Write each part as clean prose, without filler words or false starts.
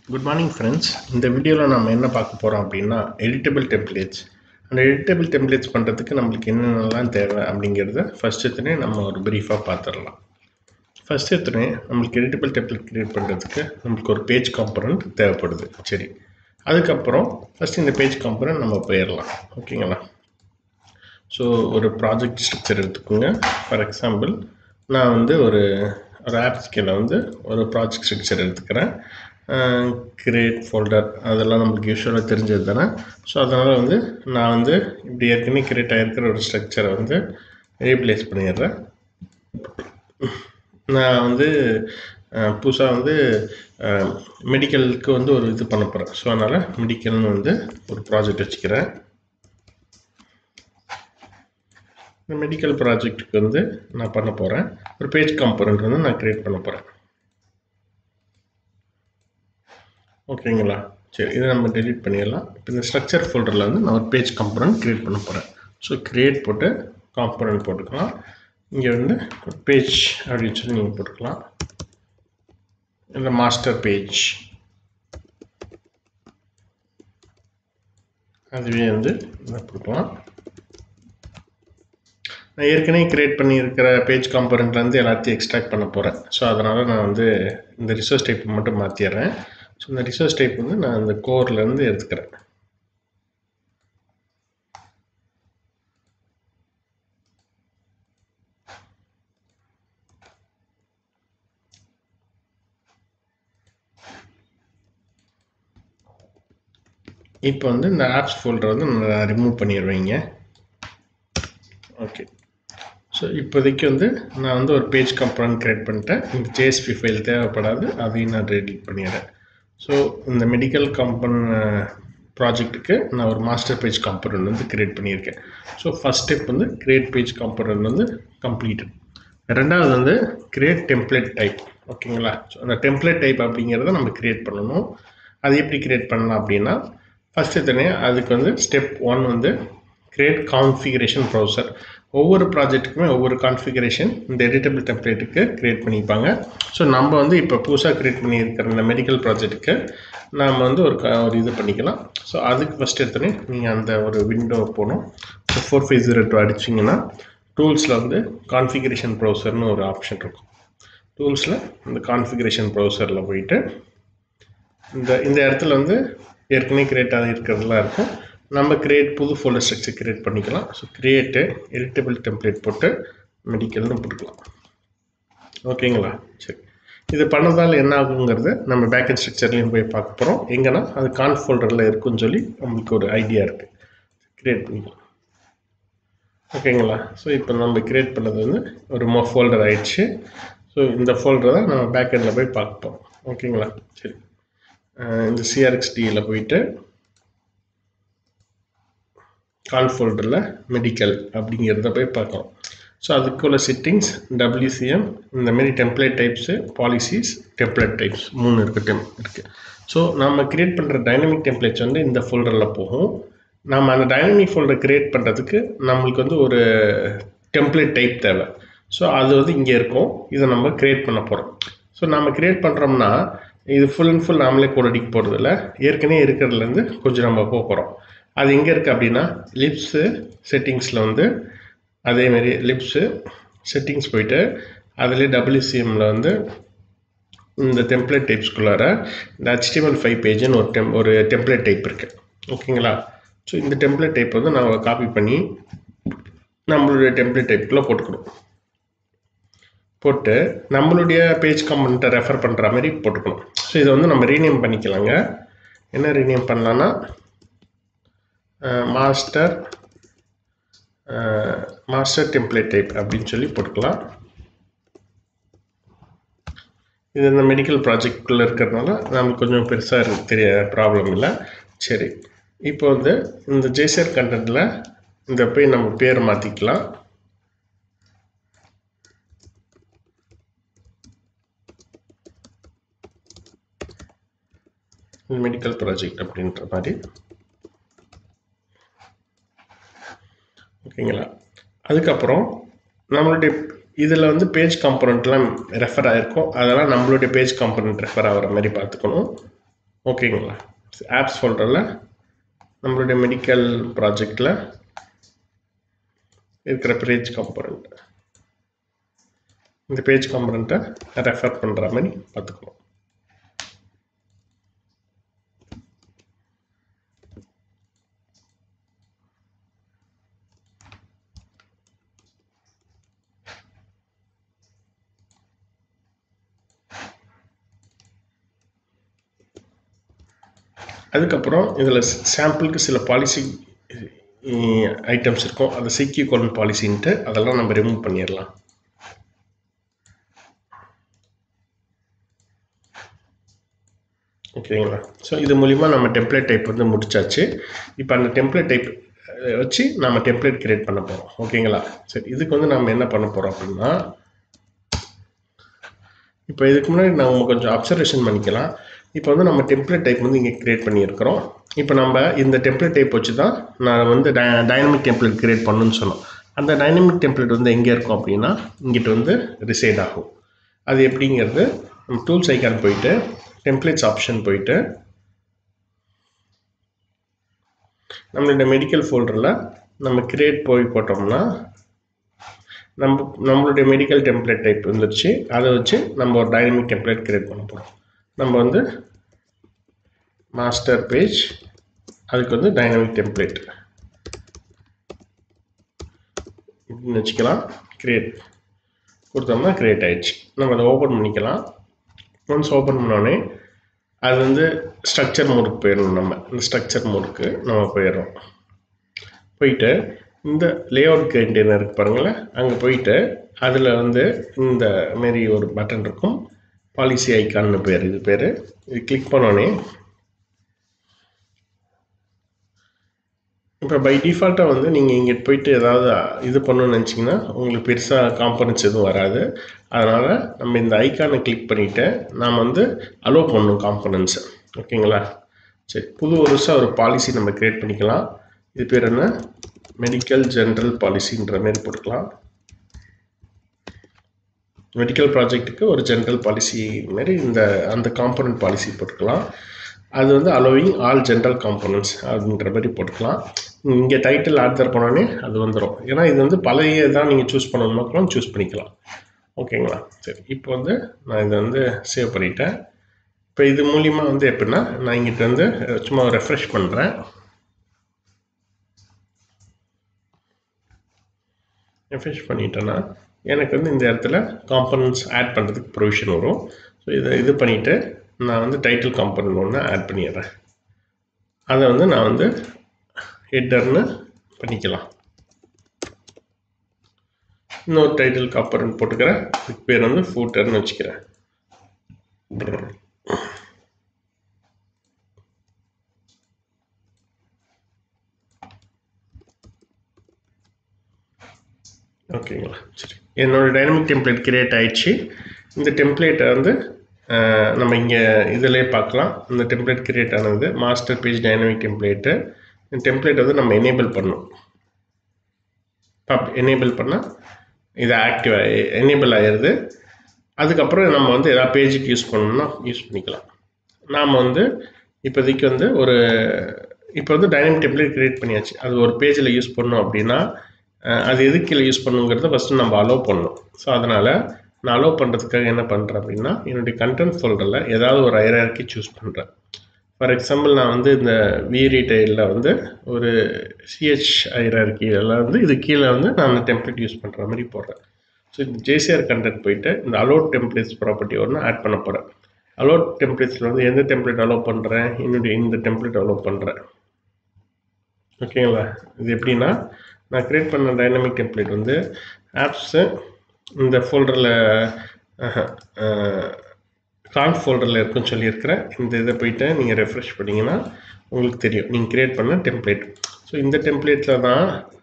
Good morning friends. இந்த வீடியோவில் நம்ம என்ன பார்க்க போகிறோம் அப்படின்னா எடிட்டபிள் டெம்ப்ளேட்ஸ். அந்த எடிட்டபிள் டெம்ப்ளேட்ஸ் பண்ணுறதுக்கு நம்மளுக்கு என்னென்னலாம் தேவை அப்படிங்கிறத ஃபஸ்ட் எடுத்துனே நம்ம ஒரு ப்ரீஃபாக பார்த்துடலாம். ஃபஸ்ட் எடுத்துனே நம்மளுக்கு எடிட்டபிள் டெம்ப்ளேட் க்ரியேட் பண்ணுறதுக்கு நம்மளுக்கு ஒரு பேஜ் காம்பனண்ட் தேவைப்படுது. சரி, அதுக்கப்புறம் ஃபஸ்ட் இந்த பேஜ் காம்பனண்ட் நம்ம போயிடலாம். ஓகேங்களா? ஸோ ஒரு ப்ராஜெக்ட் ஸ்ட்ரக்சர் எடுத்துக்கோங்க. ஃபார் எக்ஸாம்பிள் நான் வந்து ஒரு ஆப் ஸ்கேல வந்து ஒரு ப்ராஜெக்ட் ஸ்ட்ரக்சர் எடுத்துக்கிறேன். கிரியேட் ஃபோல்டர் அதெல்லாம் நம்மளுக்கு யூஸ்வலாக தெரிஞ்சது தானே. ஸோ அதனால் வந்து நான் வந்து இப்படி ஏற்கனவே கிரியேட் ஆகிருக்கிற ஒரு ஸ்ட்ரக்சரை வந்து ரீப்ளேஸ் பண்ணிடுறேன். நான் வந்து புதுசாக வந்து மெடிக்கலுக்கு வந்து ஒரு இது பண்ண போகிறேன். ஸோ அதனால் மெடிக்கல்னு வந்து ஒரு ப்ராஜெக்ட் வச்சுக்கிறேன். இந்த மெடிக்கல் ப்ராஜெக்ட்டுக்கு வந்து நான் பண்ண போகிறேன். ஒரு பேஜ் காம்பனண்ட் வந்து நான் க்ரியேட் பண்ண போகிறேன். ஓகேங்களா? சரி, இதை நம்ம டெலிட் பண்ணிடலாம். இப்போ இந்த ஸ்ட்ரக்சர் ஃபோல்டரில் வந்து நான் ஒரு பேஜ் காம்பனண்ட் க்ரியேட் பண்ண போகிறேன். ஸோ க்ரியேட் போட்டு காம்பனண்ட் போட்டுக்கலாம். இங்கே வந்து பேஜ் அப்படின்னு சொல்லி நீங்கள் போட்டுக்கலாம். இல்லை மாஸ்டர் பேஜ் அதுவே வந்து இதை கொடுக்கலாம். நான் ஏற்கனவே க்ரியேட் பண்ணியிருக்கிற பேஜ் காம்பனண்ட்லேருந்து எல்லாத்தையும் எக்ஸ்ட்ராக்ட் பண்ண போகிறேன். ஸோ அதனால் நான் வந்து இந்த ரிசோர்ஸ் டைப் மட்டும் மாற்றிடுறேன். ஸோ இந்த ரிசோர்ஸ் டைப் வந்து நான் இந்த கோர்லேருந்து எடுத்துக்கிறேன். இப்போ வந்து இந்த ஆப்ஸ் ஃபோல்டர் வந்து நான் ரிமூவ் பண்ணிடுவேங்க. ஓகே, ஸோ இப்போதைக்கு வந்து நான் வந்து ஒரு பேஜ் காம்பனண்ட் க்ரியேட் பண்ணிட்டேன். இந்த ஜேஎஸ்பி ஃபைல் தேவைப்படாது, அதையும் நான் டெலிட் பண்ணிடுறேன். ஸோ இந்த மெடிக்கல் ப்ராஜெக்ட்டுக்கு நான் ஒரு மாஸ்டர் பேஜ் காம்பனண்ட் வந்து க்ரியேட் பண்ணியிருக்கேன். ஸோ ஃபஸ்ட் ஸ்டெப் வந்து க்ரியேட் பேஜ் காம்பனண்ட் வந்து கம்ப்ளீட்டட். ரெண்டாவது வந்து க்ரியேட் டெம்ப்ளேட் டைப். ஓகேங்களா? ஸோ அந்த டெம்ப்ளேட் டைப் அப்படிங்கிறத நம்ம க்ரியேட் பண்ணணும். அது எப்படி க்ரியேட் பண்ணலாம் அப்படின்னா, ஃபஸ்ட்டு தனியாக அதுக்கு வந்து ஸ்டெப் 1 வந்து க்ரியேட் கான்ஃபிகரேஷன் ப்ரௌசர். ஒவ்வொரு ப்ராஜெக்ட்டுக்குமே ஒவ்வொரு கான்ஃபிகரேஷன் இந்த எடிட்டபிள் டெம்ப்ளேட்டுக்கு க்ரியேட் பண்ணிப்பாங்க. ஸோ நம்ம வந்து இப்போ புதுசாக க்ரியேட் பண்ணியிருக்கிற இந்த மெடிக்கல் ப்ராஜெக்ட்டுக்கு நாம் வந்து ஒரு இது பண்ணிக்கலாம். ஸோ அதுக்கு ஃபஸ்ட் எடுத்தோடனே நீங்கள் அந்த ஒரு விண்டோ போகணும். ஸோ 4502 அடிச்சிங்கன்னா டூல்ஸில் வந்து கான்ஃபிகரேஷன் ப்ரௌசர்னு ஒரு ஆப்ஷன் இருக்கும். டூல்ஸில் இந்த கான்ஃபிகரேஷன் ப்ரௌசரில் போயிட்டு இந்த இடத்துல வந்து ஏற்கனவே க்ரியேட் ஆகிருக்கிறதுலாம் இருக்கும். நம்ம புது ஃபோல்டர் ஸ்ட்ரக்சர் க்ரியேட் பண்ணிக்கலாம். ஸோ க்ரியேட்டு எடிட்டபிள் டெம்ப்ளேட் போட்டு மெடிக்கல்னு போட்டுக்கலாம். ஓகேங்களா? சரி, இது பண்ணதால் என்ன ஆகுங்கிறது நம்ம பேக்கெண்ட் ஸ்ட்ரக்சர்லேயும் போய் பார்க்க போகிறோம். எங்கன்னா அது கான்ஃப் ஃபோல்டரில் இருக்குன்னு சொல்லி நம்மளுக்கு ஒரு ஐடியா இருக்குது. க்ரியேட் பண்ணிக்கலாம். ஓகேங்களா? ஸோ இப்போ நம்ம க்ரியேட் பண்ணது வந்து ஒரு ஃபோல்டர் ஆயிடுச்சு. ஸோ இந்த ஃபோல்டரை தான் நம்ம பேக்கெண்டில் போய் பார்ப்போம். ஓகேங்களா? சரி, இந்த சிஆர்எக்ஸ்டியில் போயிட்டு கால் ஃபோல்டரில் மெடிக்கல் அப்படிங்கிறத போய் பார்க்கலாம். ஸோ அதுக்குள்ள செட்டிங்ஸ், WCM, இந்தமாரி template types, policies, template types 3 இருக்குது. ஸோ நம்ம க்ரியேட் பண்ணுற டைனமிக் டெம்ப்ளேட்ஸ் வந்து இந்த ஃபோல்டரில் போகும். நம்ம அந்த டைனமிக் ஃபோல்டர் க்ரியேட் பண்ணுறதுக்கு நம்மளுக்கு வந்து ஒரு டெம்ப்ளேட் டைப் தேவை. ஸோ அது வந்து இங்கே இருக்கும். இதை நம்ம க்ரியேட் பண்ண போகிறோம். ஸோ நம்ம க்ரியேட் பண்ணுறோம்னா இது ஃபுல் அண்ட் ஃபுல் நாமளே கோட் அடிக்க போகிறதில்ல, ஏற்கனவே இருக்கிறதுலேருந்து கொஞ்சம் நம்ம போகிறோம். அது எங்கே இருக்குது அப்படின்னா லிப்ஸு செட்டிங்ஸில் வந்து அதேமாரி லிப்ஸு செட்டிங்ஸ் போயிட்டு அதிலே WCMல வந்து இந்த டெம்ப்ளேட் டைப்ஸ்குள்ளார இந்த HTML5 பேஜுன்னு ஒரு டெம்ப்ளேட் டைப் இருக்குது. ஓகேங்களா? ஸோ இந்த டெம்ப்ளேட் டைப் வந்து நம்ம காப்பி பண்ணி நம்மளுடைய டெம்ப்ளேட் டைப்புக்குள்ளே போட்டு நம்மளுடைய பேஜ் காம்பனண்ட்டை ரெஃபர் பண்ணுற மாதிரி போட்டுக்கணும். ஸோ இதை வந்து நம்ம ரீநேம் பண்ணிக்கலாங்க. என்ன ரீநேம் பண்ணலான்னா மாஸ்டர் டெம்ப்ளேட் டைப் அப்படின்னு சொல்லி போட்டுக்கலாம். இது இந்த மெடிக்கல் ப்ராஜெக்ட்குள்ளே இருக்கிறதுனால நமக்கு கொஞ்சம் பெருசாக தெரிய ப்ராப்ளம் இல்லை. சரி, இப்போ வந்து இந்த ஜேசர் கண்டென்ட்டில் இந்த போய் நம்ம பேர் மாற்றிக்கலாம். மெடிக்கல் ப்ராஜெக்ட் அப்படின்ற மாதிரி. ஓகேங்களா? அதுக்கப்புறம் நம்மளுடைய இதில் வந்து பேஜ் காம்பனண்ட்லாம் ரெஃபர் ஆகிருக்கும். அதெல்லாம் நம்மளுடைய பேஜ் காம்பனண்ட் ரெஃபர் ஆகிற மாதிரி பார்த்துக்கணும். ஓகேங்களா. ஆப்ஸ் ஃபோல்டரில் நம்மளுடைய மெடிக்கல் ப்ராஜெக்டில் இருக்கிற பேஜ் காம்பனண்ட், இந்த பேஜ் காம்பனண்ட்டை ரெஃபர் பண்ணுற மாதிரி பார்த்துக்கணும். அதுக்கப்புறம் இதில் சாம்பிளுக்கு சில பாலிசி ஐட்டம்ஸ் இருக்கும். அதை சீக்கிரம் பாலிசின்ட்டு அதெல்லாம் நம்ம ரிமூவ் பண்ணிடலாம். ஓகேங்களா. ஸோ இது மூலிமா நம்ம டெம்ப்ளேட் டைப் வந்து முடிச்சாச்சு. இப்போ அந்த டெம்ப்ளேட் டைப் வச்சு நம்ம டெம்ப்ளேட் கிரியேட் பண்ண போகிறோம். ஓகேங்களா. சரி, இதுக்கு வந்து நம்ம என்ன பண்ண போகிறோம் அப்படின்னா, இப்போ இதுக்கு முன்னாடி நம்ம கொஞ்சம் அப்சர்வேஷன் பண்ணிக்கலாம். இப்போ வந்து நம்ம டெம்ப்ளேட் டைப் வந்து இங்கே கிரியேட் பண்ணியிருக்கிறோம். இப்போ நம்ம இந்த டெம்ப்ளேட் டைப் வச்சு தான் நான் வந்து டைனமிக் டெம்ப்ளேட் கிரியேட் பண்ணணும்னு சொன்னோம். அந்த டைனமிக் டெம்ப்ளேட் வந்து எங்கே இருக்கும் அப்படின்னா இங்கிட்ட வந்து ரிசைட் ஆகும். அது எப்படிங்கிறது நம்ம டூல்ஸ் ஐக்கான் போயிட்டு டெம்ப்ளேட்ஸ் ஆப்ஷன் போயிட்டு நம்மளோட மெடிக்கல் ஃபோல்டரில் நம்ம கிரியேட் போய் போட்டோம்னா நம்மளுடைய மெடிக்கல் டெம்ப்ளேட் டைப் வந்துருச்சு. அதை வச்சு நம்ம ஒரு டைனமிக் டெம்ப்ளேட் கிரியேட் பண்ண போகிறோம். நம்ம வந்து மாஸ்டர் பேஜ், அதுக்கு வந்து டைனமிக் டெம்ப்ளேட் இப்படின்னு வச்சுக்கலாம். கிரியேட் கொடுத்தோம்னா கிரியேட் ஆயிடுச்சு. நம்ம அதை ஓப்பன் பண்ணிக்கலாம். ஒன்ஸ் ஓப்பன் பண்ணோடனே அது வந்து ஸ்ட்ரக்சர் மோடுக்கு போயிடணும். நம்ம இந்த ஸ்ட்ரக்சர் மோடுக்கு நம்ம போயிடுறோம். போயிட்டு இந்த லேஅவுட் கண்டெய்னர் இருக்கு பாருங்களேன், அங்கே போயிட்டு அதில் வந்து இந்த மாரி ஒரு பட்டன் இருக்கும், பாலிசி ஐக்கான்னு பேர். இது பேர். இது கிளிக் பண்ணோடனே இப்போ பை டிஃபால்ட்டாக வந்து நீங்கள் இங்கே போயிட்டு ஏதாவது இது பண்ணணும்னு நினச்சிங்கன்னா உங்களுக்கு பெருசாக காம்பனன்ட்ஸ் எதுவும் வராது. அதனால் நம்ம இந்த ஐக்கானை கிளிக் பண்ணிவிட்டு நாம் வந்து அலோவ் பண்ணணும் காம்பனன்ட்ஸை. ஓகேங்களா. சரி, புதுசாக ஒரு பாலிசி நம்ம க்ரியேட் பண்ணிக்கலாம். இது பேர் என்ன, மெடிக்கல் ஜென்ரல் பாலிசின்ற மாரி போட்டுக்கலாம். மெடிக்கல் ப்ராஜெக்ட்டுக்கு ஒரு ஜென்ரல் பாலிசி மாரி அந்த காம்பனன்ட் பாலிசி போட்டுக்கலாம். அது வந்து அலோவிங் ஆல் ஜென்ரல் காம்பனன்ட்ஸ் அப்படின்ற மாதிரி போட்டுக்கலாம். இங்கே டைட்டில் ஆர்டர் பண்ணோடனே அது வந்துடும். ஏன்னா இது வந்து பழைய தான் நீங்கள் சூஸ் பண்ணணும்னாலும் சூஸ் பண்ணிக்கலாம். ஓகேங்களா. சரி, இப்போ வந்து நான் இதை வந்து சேவ் பண்ணிட்டேன். இப்போ இது மூலிமா வந்து எப்படின்னா நான் இங்கிட்ட வந்து சும்மா ரெஃப்ரெஷ் பண்ணுறேன். ரெஃப்ரெஷ் பண்ணிட்டேன்னா எனக்கு வந்து இந்த இடத்துல காம்பனன்ட்ஸ் ஆட் பண்ணுறதுக்கு ப்ரொவிஷன் வரும். ஸோ இதை இது பண்ணிவிட்டு நான் வந்து டைட்டில் காம்பனன்ட் ஒன்று ஆட் பண்ணிடுறேன். அதை வந்து நான் வந்து ஹெட்டர்னு பண்ணிக்கலாம். இன்னொரு டைட்டில் காம்பனன்ட் போட்டுக்கிறேன். இதுக்கு பேர் வந்து ஃபூட்டர்னு வச்சுக்கிறேன். ஓகேங்களா. சரி, என்னோடய டைனமிக் டெம்ப்ளேட் கிரியேட் ஆயிடுச்சு. இந்த டெம்ப்ளேட்டை வந்து நம்ம இங்கே இதிலே பார்க்கலாம். இந்த டெம்ப்ளேட் கிரியேட் ஆனது மாஸ்டர் பேஜ் டைனமிக் டெம்ப்ளேட்டு. இந்த டெம்ப்ளேட் வந்து நம்ம எனேபிள் பண்ணணும். எனேபிள் பண்ணால் இது ஆக்டிவ் எனேபிள் ஆகிடுது. அதுக்கப்புறம் நம்ம வந்து எதாவது பேஜுக்கு யூஸ் பண்ணணும்னா யூஸ் பண்ணிக்கலாம். நாம் வந்து இப்போதைக்கு வந்து இப்போ வந்து டைனமிக் டெம்ப்ளேட் கிரியேட் பண்ணியாச்சு. அது ஒரு பேஜில் யூஸ் பண்ணோம் அப்படின்னா அது எதுக்கு கீழே யூஸ் பண்ணுங்கிறத ஃபஸ்ட்டு நம்ம அலோவ் பண்ணணும். ஸோ அதனால் நான் அலோவ் பண்ணுறதுக்காக என்ன பண்ணுறேன் அப்படின்னா என்னுடைய கண்டென்ட் ஃபோல்டரில் ஏதாவது ஒரு ஹைரார்கி சூஸ் பண்ணுறேன். ஃபார் எக்ஸாம்பிள் நான் வந்து இந்த ரீடைலில் வந்து ஒரு சிஹெச் ஹைரார்கியில் வந்து இது கீழே வந்து நான் அந்த டெம்ப்ளேட் யூஸ் பண்ணுற மாதிரி போடுறேன். ஸோ இந்த ஜேசிஆர் கண்டென்ட் போயிட்டு இந்த அலோட் டெம்ப்ளேட்ஸ் ப்ராப்பர்ட்டி ஒன்று ஆட் பண்ண போகிறேன். அலோட் டெம்ப்ளேட்ஸில் வந்து எந்த டெம்ப்ளேட் அலோவ் பண்ணுறேன், என்னுடைய இந்த டெம்ப்ளேட் அலோவ் பண்ணுறேன். ஓகேங்களா. இது எப்படின்னா நான் க்ரியேட் பண்ண டைனமிக் டெம்ப்ளேட் வந்து ஆப்ஸு இந்த ஃபோல்டரில் கான்ஃப் ஃபோல்டரில் இருக்குன்னு சொல்லியிருக்கிறேன். இந்த இதை போய்ட்டு நீங்கள் ரெஃப்ரெஷ் பண்ணிங்கன்னா உங்களுக்கு தெரியும் நீங்கள் க்ரியேட் பண்ண டெம்ப்ளேட். ஸோ இந்த டெம்ப்ளேட்டில் தான்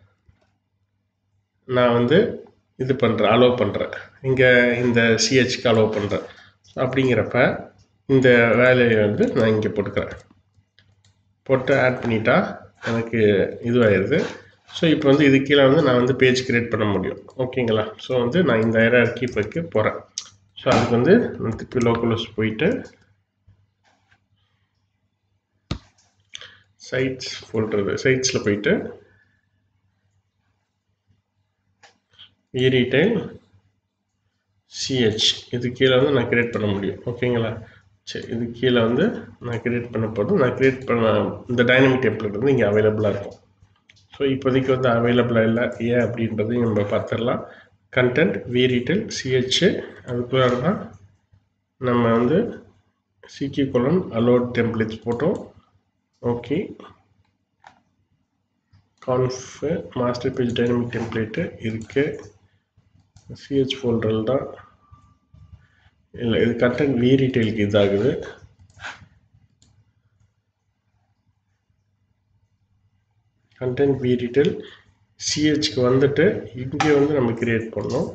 நான் வந்து இது பண்ணுறேன், அலோவ் பண்ணுறேன். இங்கே இந்த சிஹெச்க்கு அலோவ் பண்ணுறேன். அப்படிங்கிறப்ப இந்த வேலையை வந்து நான் இங்கே போட்டுக்கிறேன். போட்டு ஆட் பண்ணிட்டா எனக்கு இதுவாகிடுது. ஸோ இப்போ வந்து இது கீழே வந்து நான் வந்து பேஜ் க்ரியேட் பண்ண முடியும். ஓகேங்களா. ஸோ வந்து நான் இந்த ஹைரார்கி வைக்க போகிறேன். ஸோ அதுக்கு வந்து நான் திருப்பி லோக்கல் ஹோஸ்ட் போயிட்டு sites folder sitesல போயிட்டு e-retail ch இது கீழ வந்து நான் கிரியேட் பண்ண முடியும் ஓகேங்களா சரி இது கீழ வந்து நான் கிரியேட் பண்ண போது நான் கிரியேட் பண்ண இந்த டைனமிக் டெம்ப்ளேட் வந்து இங்க அவைலபிளா இருக்கும் ஸோ இப்போதைக்கு வந்து அவைலபிளா இல்லை ஏன் அப்படின்றது நம்ம பார்த்துடலாம் கண்டென்ட் v-retail ch அதுக்குள்ள தான் நம்ம வந்து CQ colon allowed templates போட்டோம் okay conf master page dynamic template இருக்கு ch folder தான் இல்லை இது content v-retail க்கு இதாகுது content v-retail ch க்கு வந்துட்டு இங்கே வந்து நம்ம கிரியேட் பண்ணோம்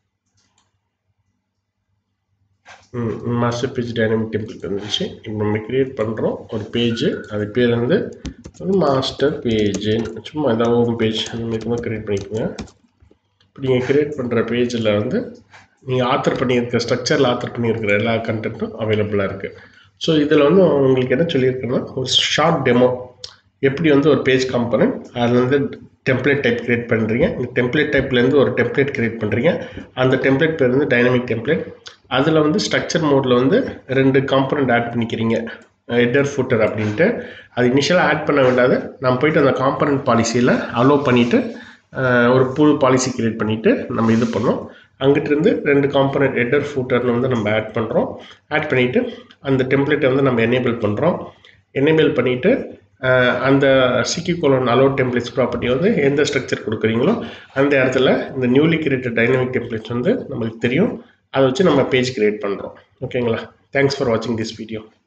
மாஸ்டர் பேஜ் டைனமிக் டெம்ப்ளேட் வந்துச்சு இப்போ நம்ம கிரியேட் பண்ணுறோம் ஒரு பேஜ் அது பேர் வந்து ஒரு மாஸ்டர் பேஜ் சும்மா ஏதாவது ஹோம் பேஜ் அந்த மாதிரி கிரியேட் பண்ணிக்கோங்க இப்போ நீங்கள் கிரியேட் பண்ணுற பேஜில் வந்து நீங்கள் ஆத்தர் பண்ணியிருக்க ஸ்ட்ரக்சரில் ஆத்தர் பண்ணியிருக்கிற எல்லா கண்டென்ட்டும் அவைலபிளாக இருக்குது ஸோ இதில் வந்து உங்களுக்கு என்ன சொல்லியிருக்கேன்னா ஒரு ஷார்ட் டெமோ எப்படி வந்து ஒரு பேஜ் காம்பனன்ட் அதில் வந்து டெம்ப்ளேட் டைப் கிரியேட் பண்ணுறீங்க இந்த டெம்ப்ளேட் டைப்லேருந்து ஒரு டெம்ப்ளேட் கிரியேட் பண்ணுறீங்க அந்த டெம்ப்ளேட் பேர் வந்து டைனமிக் டெம்ப்ளேட் அதில் வந்து ஸ்ட்ரக்சர் மோடில் வந்து 2 காம்பனன்ட் ஆட் பண்ணிக்கிறீங்க ஹெட்டர் ஃபுட்டர் அப்படின்ட்டு அது இனிஷியலாக ஆட் பண்ண வேண்டாது நம்ம போயிட்டு அந்த காம்பனன்ட் பாலிசியில் அலோவ் பண்ணிவிட்டு ஒரு புது பாலிசி கிரியேட் பண்ணிவிட்டு நம்ம இது பண்ணோம் அங்கிட்டிருந்து 2 காம்பனன்ட் ஹெட்டர் ஃபுட்டர்னு வந்து நம்ம ஆட் பண்ணுறோம் ஆட் பண்ணிவிட்டு அந்த டெம்ப்ளேட்டை வந்து நம்ம எனேபிள் பண்ணுறோம் எனேபிள் பண்ணிவிட்டு அந்த CQ colon allowed templates property வந்து எந்த ஸ்ட்ரக்சர் கொடுக்குறீங்களோ அந்த இடத்துல இந்த நியூலி கிரியேட்டட் டைனமிக் டெம்ப்ளேட்ஸ் வந்து நம்மளுக்கு தெரியும் அதை வச்சு நம்ம பேஜ் கிரியேட் பண்ணுறோம் ஓகேங்களா தேங்க்ஸ் ஃபார் வாட்சிங் திஸ் வீடியோ